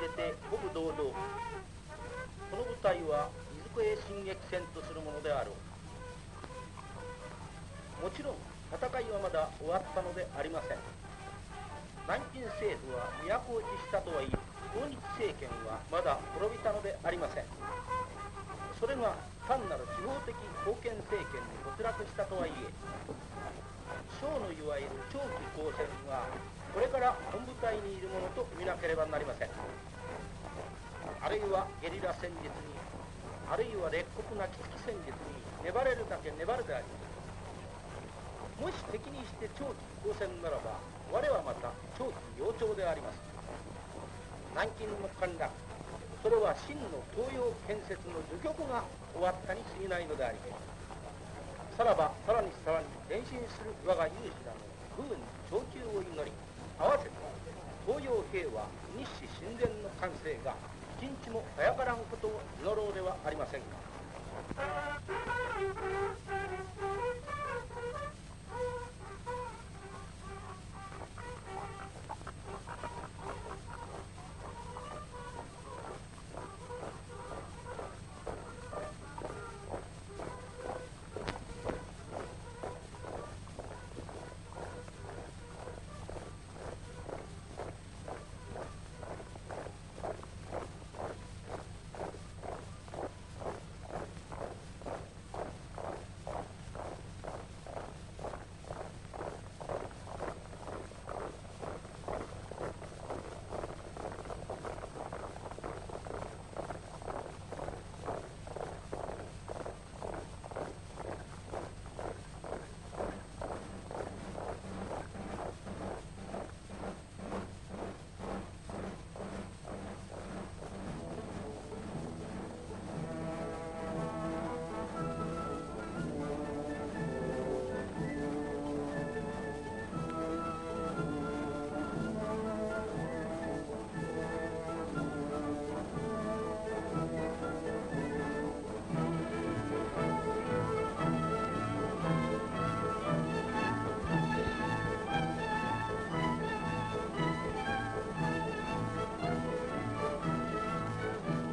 れて鼓舞堂々。この部隊はいずこへ進撃戦とするものであろう。もちろん戦いはまだ終わったのでありません。南京政府は都落ちしたとはいえ、抗日政権はまだ滅びたのでありません。それが単なる地方的封建政権に没落したとはいえ、将のいわゆる長期抗戦はこれから本部隊にいるものと見なければなりません。あるいはゲリラ戦術に、あるいは烈国なきつき戦術に粘れるだけ粘るであります。もし敵にして長期抗戦ならば、我はまた長期幼鳥であります。南京の陥落、それは真の東洋建設の序曲が終わったに過ぎないのであります。さらばさらにさらに前進する我が勇士らの武運長久を祈り、合わせて東洋平和日誌親善の完成が一日も早からんことを祈ろうではありませんか。